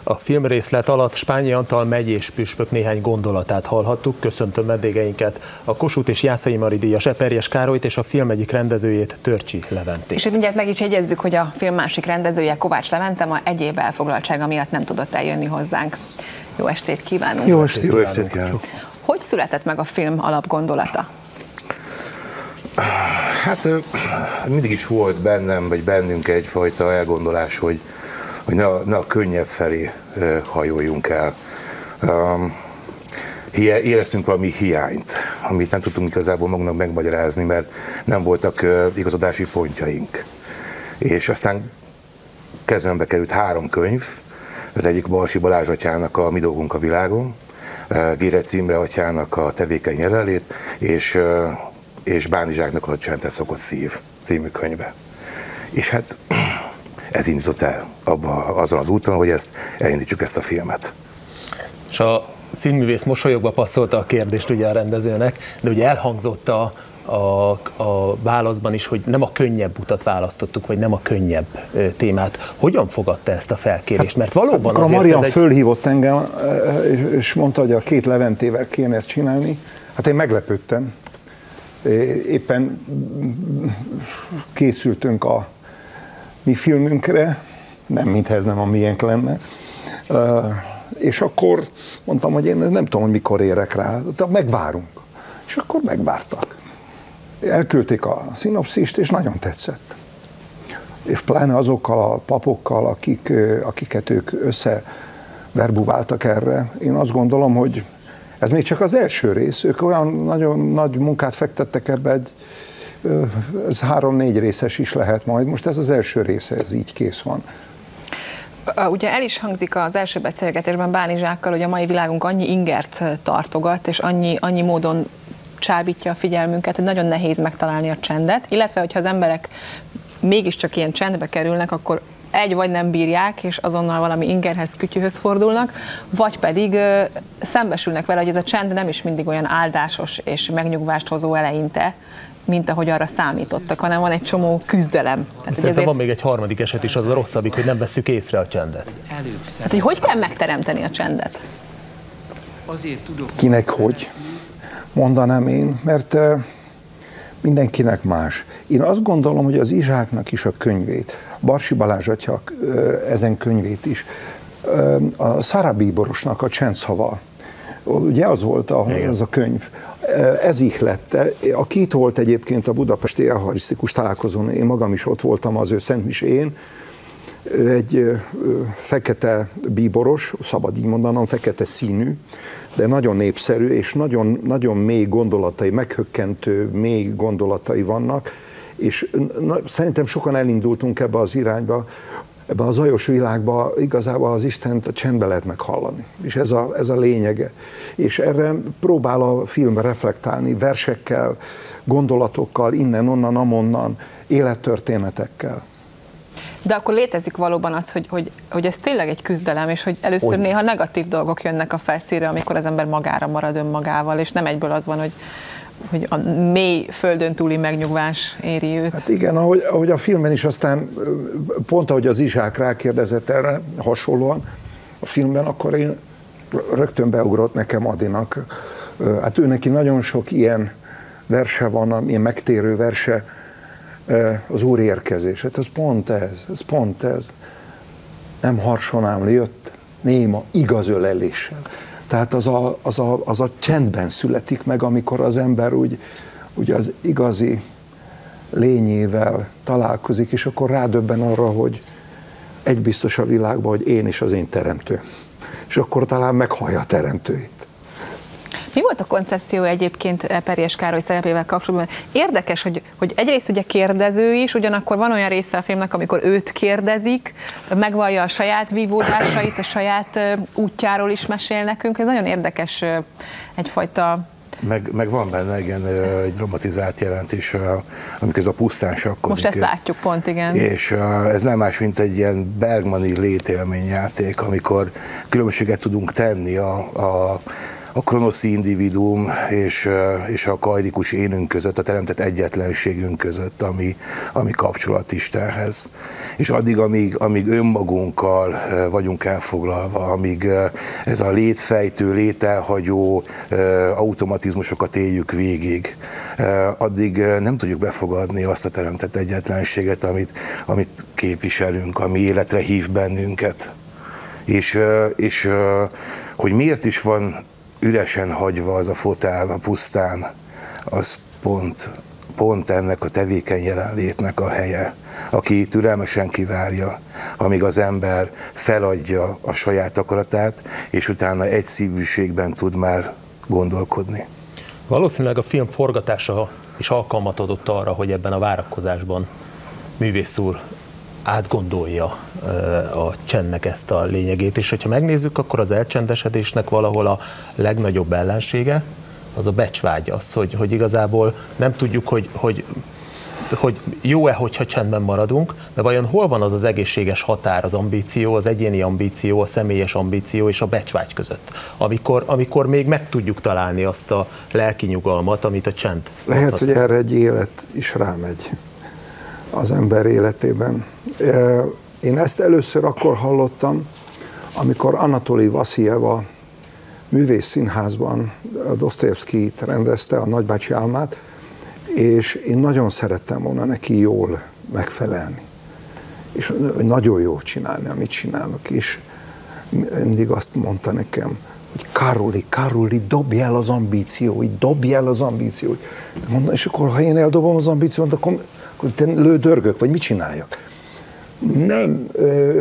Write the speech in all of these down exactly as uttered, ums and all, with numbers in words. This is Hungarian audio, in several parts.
A filmrészlet alatt Spányi Antal megyés püspök néhány gondolatát hallhattuk. Köszöntöm vendégeinket, a Kossuth és Jászai Mari díjas Eperjes Károlyt és a film egyik rendezőjét, Törcsi Leventét. És itt mindjárt meg is jegyezzük, hogy a film másik rendezője, Kovács Levente, ma egyéb elfoglaltsága miatt nem tudott eljönni hozzánk. Jó estét kívánunk! Jó estét, Jó estét kívánunk! Hogy született meg a film alapgondolata? Hát mindig is volt bennem, vagy bennünk egyfajta elgondolás, hogy, hogy ne, a, ne a könnyebb felé hajoljunk el. Um, éreztünk valami hiányt, amit nem tudtunk igazából magunknak megmagyarázni, mert nem voltak uh, igazodási pontjaink. És aztán kezembe került három könyv, az egyik Balsi Balázs atyának a Mi dolgunk a világon, uh, Gérec Imre atyának a Tevékeny jelenlét, és uh, és Báni Zsáknak a Csendben szokott szív című könyve. És hát ez indított el abba, azon az úton, hogy ezt elindítsuk ezt a filmet. És a színművész mosolyogva passzolta a kérdést ugye a rendezőnek, de ugye elhangzott a, a, a válaszban is, hogy nem a könnyebb utat választottuk, vagy nem a könnyebb témát. Hogyan fogadta ezt a felkérést? Mert valóban hát, azért a Marian egy... fölhívott engem, és mondta, hogy a két Leventével kéne ezt csinálni. Hát én meglepődtem. Éppen készültünk a mi filmünkre, nem mintha ez nem a miénk lenne, és akkor mondtam, hogy én nem tudom, hogy mikor érek rá, de megvárunk. És akkor megvártak. Elküldték a szinopszist, és nagyon tetszett. És pláne azokkal a papokkal, akik, akiket ők összeverbuváltak erre. Én azt gondolom, hogy ez még csak az első rész, ők olyan nagyon nagy munkát fektettek ebbe, egy, ez három-négy részes is lehet majd, most ez az első része, ez így kész van. Ugye el is hangzik az első beszélgetésben Báni Zsákkal, hogy a mai világunk annyi ingert tartogat, és annyi, annyi módon csábítja a figyelmünket, hogy nagyon nehéz megtalálni a csendet, illetve hogyha az emberek mégiscsak ilyen csendbe kerülnek, akkor egy vagy nem bírják, és azonnal valami ingerhez, kütyühöz fordulnak, vagy pedig ö, szembesülnek vele, hogy ez a csend nem is mindig olyan áldásos és megnyugvást hozó eleinte, mint ahogy arra számítottak, hanem van egy csomó küzdelem. Tehát, Szerintem ezért... van még egy harmadik eset is, az a rosszabbik, hogy nem vesszük észre a csendet. Hát, hogy hogy kell megteremteni a csendet? Kinek hogy? Mondanám én, mert uh, mindenkinek más. Én azt gondolom, hogy az Izsáknak is a könyvét, Barsi Balázs atya ezen könyvét is, a Szára Bíborosnak a Csendszava, ugye az volt a, az a könyv, ez ihlette. Aki itt volt egyébként a budapesti eucharisztikus találkozón, én magam is ott voltam az ő szentmisén, egy fekete bíboros, szabad így mondanom, fekete színű, de nagyon népszerű, és nagyon, nagyon mély gondolatai, meghökkentő mély gondolatai vannak, és na, szerintem sokan elindultunk ebbe az irányba, ebbe a zajos világba igazából az Istent a csendbe lehet meghallani, és ez a, ez a lényege. És erre próbál a film reflektálni versekkel, gondolatokkal, innen, onnan, amonnan, élettörténetekkel. De akkor létezik valóban az, hogy, hogy, hogy ez tényleg egy küzdelem, és hogy először hogy? néha negatív dolgok jönnek a felszínre, amikor az ember magára marad önmagával, és nem egyből az van, hogy hogy a mély földön túli megnyugvás éri őt. Hát igen, ahogy, ahogy a filmben is aztán, pont ahogy az Izsák rákérdezett erre hasonlóan a filmben, akkor én rögtön beugrott nekem Adinak. Hát ő neki nagyon sok ilyen verse van, ilyen megtérő verse, az Úr érkezés. Hát ez pont ez, ez pont ez. Nem harsonám jött, néma igazöleléssel. Tehát az a, az, a, az a csendben születik meg, amikor az ember úgy, úgy az igazi lényével találkozik, és akkor rádöbben arra, hogy egy biztos a világban, hogy én is az én teremtő. És akkor talán meghallja a teremtőit. Mi volt a koncepció egyébként Eperjes Károly szerepével kapcsolatban? Érdekes, hogy, hogy egyrészt ugye kérdező is, ugyanakkor van olyan része a filmnek, amikor őt kérdezik, megvallja a saját vívódásait, a saját útjáról is mesél nekünk. Ez nagyon érdekes egyfajta... Meg, meg van benne igen, egy dramatizált jelentés, amikor ez a pusztán sakkozik. Most ezt látjuk pont, igen. És ez nem más, mint egy ilyen Bergmani létélményjáték, amikor különbséget tudunk tenni a, a a kronoszi individuum és, és a kajdikus énünk között, a teremtett egyetlenségünk között, ami, ami kapcsolat Istenhez. És addig, amíg, amíg önmagunkkal vagyunk elfoglalva, amíg ez a létfejtő, lételhagyó automatizmusokat éljük végig, addig nem tudjuk befogadni azt a teremtett egyetlenséget, amit, amit képviselünk, ami életre hív bennünket. És, és hogy miért is van üresen hagyva az a fotel a pusztán, az pont, pont ennek a tevékeny jelenlétnek a helye, aki türelmesen kivárja, amíg az ember feladja a saját akaratát, és utána egy szívűségben tud már gondolkodni. Valószínűleg a film forgatása is alkalmat adott arra, hogy ebben a várakozásban művész úr átgondolja a csendnek ezt a lényegét, és hogyha megnézzük, akkor az elcsendesedésnek valahol a legnagyobb ellensége az a becsvágy, az, hogy, hogy igazából nem tudjuk, hogy, hogy, hogy jó-e, hogyha csendben maradunk, de vajon hol van az az egészséges határ, az ambíció, az egyéni ambíció, a személyes ambíció és a becsvágy között, amikor, amikor még meg tudjuk találni azt a lelki nyugalmat, amit a csend lehet, mutat. hogy erre egy élet is rámegy az ember életében. Én ezt először akkor hallottam, amikor Anatoli Vasziljev a Művész Színházban Dosztojevszkijt rendezte, a Nagybácsi álmát, és én nagyon szerettem volna neki jól megfelelni. És nagyon jól csinálni, amit csinálok. És mindig azt mondta nekem, hogy Károli, Károli, dobj el az ambícióit, dobj el az ambícióit. Mondom, és akkor, ha én eldobom az ambíciót, akkor, akkor te lődörgök, vagy mit csináljak? Nem, ö, ö,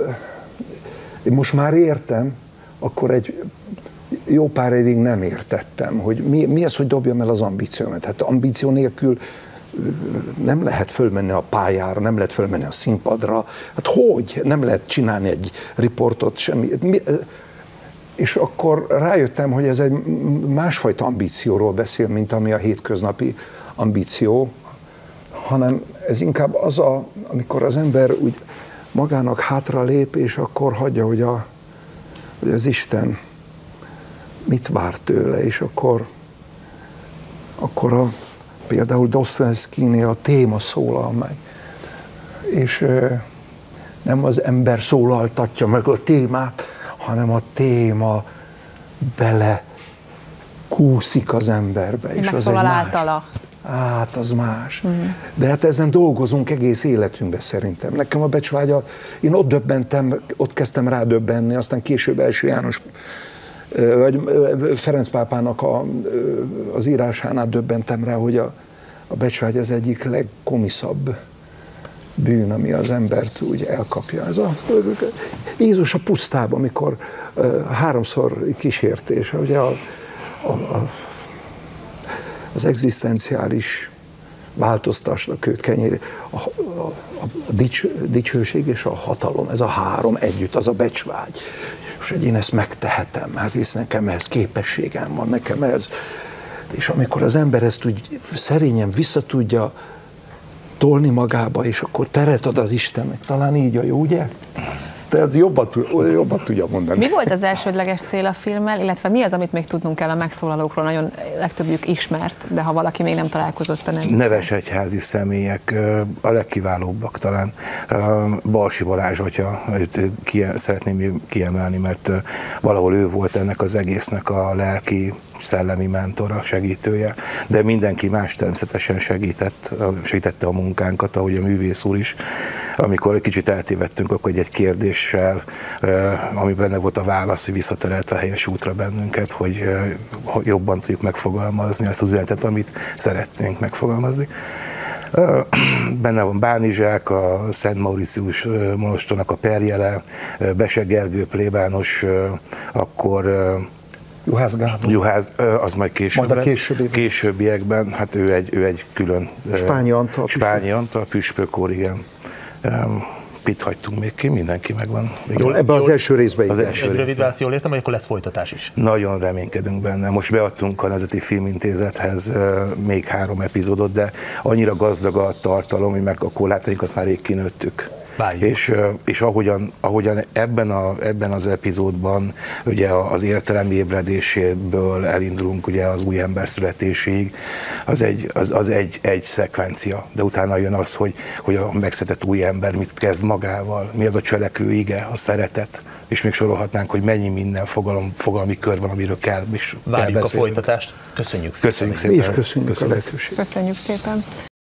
én most már értem, akkor egy jó pár évig nem értettem, hogy mi, mi az, hogy dobjam el az ambíciómat. Hát ambíció nélkül nem lehet fölmenni a pályára, nem lehet fölmenni a színpadra. Hát hogy? Nem lehet csinálni egy riportot, semmi. Mi, és akkor rájöttem, hogy ez egy másfajta ambícióról beszél, mint ami a hétköznapi ambíció, hanem ez inkább az, a, amikor az ember úgy magának hátra lép, és akkor hagyja, hogy, a, hogy az Isten mit vár tőle, és akkor, akkor a, például Dostoyevszkijnél a téma szólal meg, és ö, nem az ember szólaltatja meg a témát, hanem a téma bele kúszik az emberbe. És az egy más. Általa. Hát, az más. Mm. De hát ezen dolgozunk egész életünkben szerintem. Nekem a becsvágya, én ott döbbentem, ott kezdtem rá döbbenni, aztán később Első János, vagy Ferenc pápának a, az írásánál döbbentem rá, hogy a, a becsvágy az egyik legkomiszabb bűn, ami az embert úgy elkapja. Ez a Jézus a pusztában, amikor uh, háromszor kísértés, ugye a, a, a, az egzisztenciális változtasnak őt kenyéri, a, a, a dics, dicsőség és a hatalom, ez a három együtt, az a becsvágy. És hogy én ezt megtehetem, hát hisz nekem ehhez képességem van, nekem ez. És amikor az ember ezt úgy szerényen visszatudja tolni magába, és akkor teret ad az Istennek, talán így a jó, ugye? Tehát jobban, jobban tudja mondani. Mi volt az elsődleges cél a filmmel, illetve mi az, amit még tudnunk kell a megszólalókról? Nagyon legtöbbjük ismert, de ha valaki még nem találkozott a nevükkel. Neves egyházi személyek, a legkiválóbbak talán. Balsi Balázs atya, őt szeretném kiemelni, mert valahol ő volt ennek az egésznek a lelki, szellemi mentora, segítője, de mindenki más természetesen segített, segítette a munkánkat, ahogy a művész úr is. Amikor egy kicsit eltévedtünk, akkor egy, egy kérdéssel, ami benne volt a válasz, hogy visszaterelte a helyes útra bennünket, hogy jobban tudjuk megfogalmazni azt az üzenetet, amit szeretnénk megfogalmazni. Benne van Bánizsák, a Szent Mauritius monostornak a perjele, Bese Gergő plébános, akkor Juhász Gábor. Juhász, az majd később majd a későbbi. későbbiekben, hát ő egy, ő egy külön... Spányi Antal. Spányi Antal, püspök úr, igen. Mit hagytunk még ki? Mindenki megvan. Jól, ebben az első részben. Az első egy rövid válasz, jól értem, hogy akkor lesz folytatás is. Nagyon reménykedünk benne. Most beadtunk a Nemzeti Filmintézethez még három epizódot, de annyira gazdag a tartalom, hogy meg a korlátainkat már rég kinőttük. És, és ahogyan, ahogyan ebben, a, ebben az epizódban ugye az értelem ébredéséből elindulunk ugye az új ember születéséig, az egy, az, az egy, egy szekvencia, de utána jön az, hogy, hogy a megszületett új ember mit kezd magával, mi az a cselekvő ige, a szeretet, és még sorolhatnánk, hogy mennyi minden fogalom, fogalmi kör van, amiről kell, és várjuk kell a folytatást. Köszönjük szépen. Köszönjük szépen. Mi is köszönjük, köszönjük a lehetőséget. Köszönjük szépen.